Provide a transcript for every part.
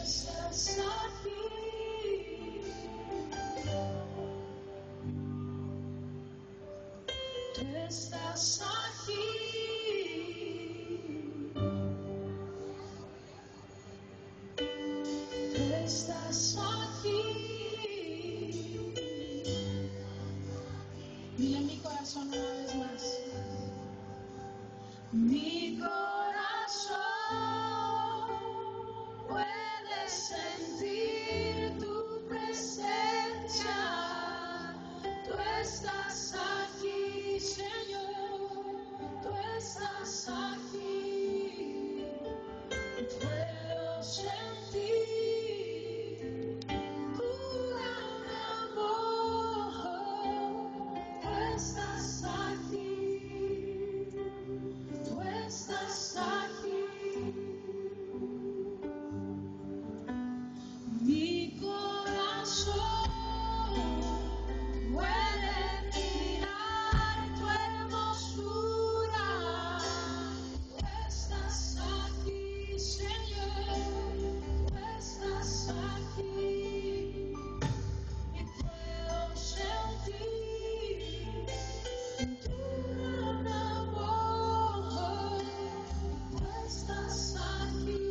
estás aquí. Tú estás aquí. Tú estás aquí. Dile a mi corazón una vez más. Mi corazón puede sentir tu presencia. Tú estás aquí, Señor. Tú estás aquí. Puedo sentir tu gran amor. Tú estás aquí. Tú estás aquí. Mi corazón puede mirar tu hermosura. Tú estás aquí, Señor. Tú estás aquí. Y puedo sentir tu gran amor. Tú estás aquí.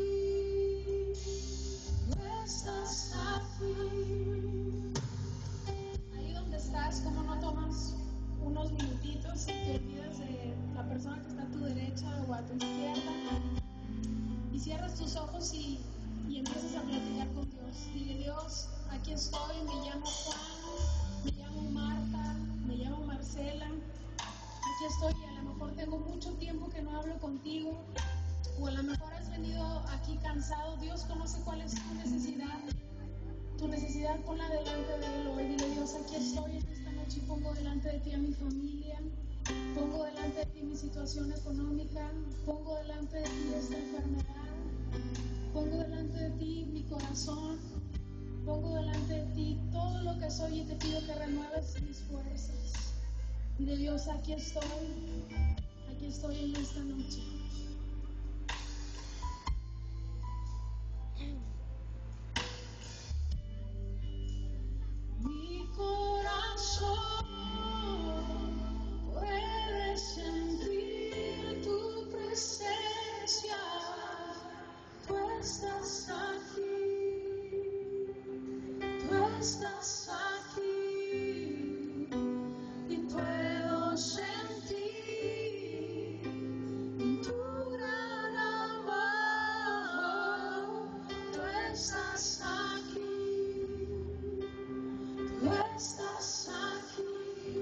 Tú estás aquí. Ahí donde estás, ¿cómo no tomas unos minutitos y te olvidas de la persona que está a tu derecha o a tu izquierda? Y cierras tus ojos y empiezas a platicar con Dios. Dile: Dios, aquí estoy, me llamo Juan, me llamo Marta, me llamo Marcela. Aquí estoy y a lo mejor tengo mucho tiempo que no hablo contigo. O a lo mejor has venido aquí cansado. Dios conoce cuál es tu necesidad. Tu necesidad, ponla delante de Él hoy. Dile: Dios, aquí estoy en esta noche y pongo delante de ti a mi familia. Pongo delante de ti mi situación económica. Pongo delante de ti esta enfermedad. Pongo delante de ti mi corazón. Pongo delante de ti todo lo que soy y te pido que renueves mis fuerzas. Dile: Dios, aquí estoy en esta noche. Mi corazón puede sentir tu presencia. Tú estás aquí. Tú estás aquí. Y puedo sentir tu gran amor. Tú estás aquí. Tú estás aquí.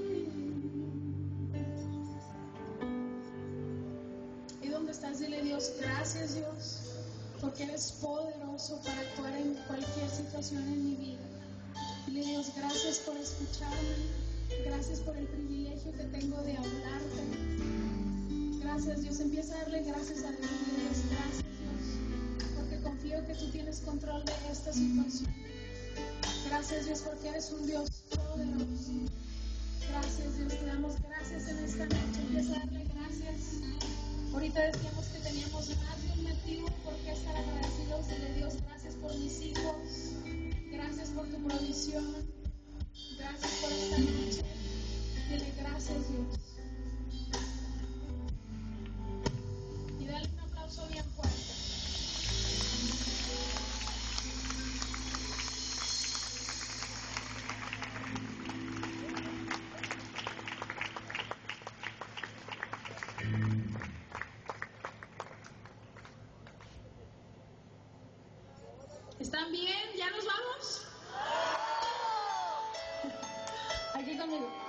Y donde estás, dile: Dios, gracias, Dios, porque eres poderoso para actuar en cualquier situación en mi vida. Dile: Dios, gracias por escucharme. Gracias por el privilegio que tengo de hablarte. Gracias, Dios. Empieza a darle gracias a Dios. Dile: Dios, gracias, Dios, porque confío que tú tienes control de esta situación. Gracias, Dios, porque eres un Dios poderoso. Gracias, Dios, te damos gracias en esta noche. Empieza a darle gracias. Ahorita decíamos que teníamos más de un motivo por qué estar agradecidos. Dile: Dios, gracias por mis hijos. Gracias por tu provisión. Gracias por esta noche. Dile: gracias, Dios. Y dale un aplauso bien fuerte. ¿Están bien? ¿Ya nos vamos? Aquí conmigo.